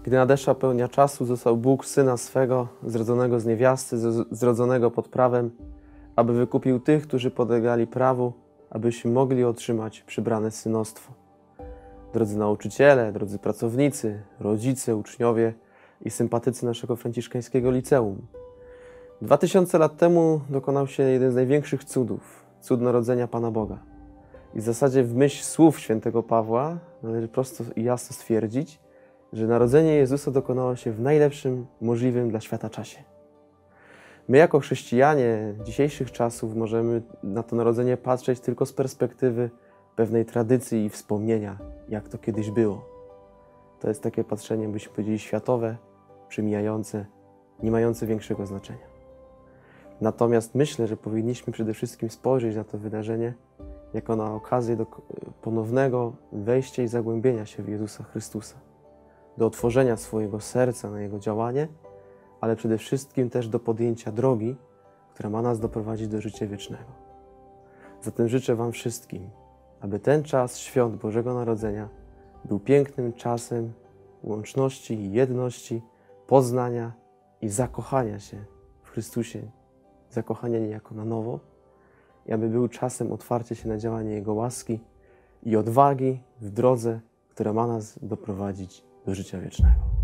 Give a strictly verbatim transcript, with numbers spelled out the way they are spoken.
Gdy nadeszła pełnia czasu, zesłał Bóg Syna swego, zrodzonego z niewiasty, zrodzonego pod prawem, aby wykupił tych, którzy podlegali prawu, abyśmy mogli otrzymać przybrane synostwo. Drodzy nauczyciele, drodzy pracownicy, rodzice, uczniowie i sympatycy naszego franciszkańskiego liceum. Dwa tysiące lat temu dokonał się jeden z największych cudów, cud narodzenia Pana Boga. I w zasadzie w myśl słów świętego Pawła należy prosto i jasno stwierdzić, że narodzenie Jezusa dokonało się w najlepszym możliwym dla świata czasie. My jako chrześcijanie dzisiejszych czasów możemy na to narodzenie patrzeć tylko z perspektywy pewnej tradycji i wspomnienia, jak to kiedyś było. To jest takie patrzenie, byśmy powiedzieli, światowe, przemijające, nie mające większego znaczenia. Natomiast myślę, że powinniśmy przede wszystkim spojrzeć na to wydarzenie jako na okazję do ponownego wejścia i zagłębienia się w Jezusa Chrystusa, do otworzenia swojego serca na Jego działanie, ale przede wszystkim też do podjęcia drogi, która ma nas doprowadzić do życia wiecznego. Zatem życzę Wam wszystkim, aby ten czas świąt Bożego Narodzenia był pięknym czasem łączności i jedności, poznania i zakochania się w Chrystusie, zakochania niejako na nowo, i aby był czasem otwarcia się na działanie Jego łaski i odwagi w drodze, która ma nas doprowadzić do życia wiecznego.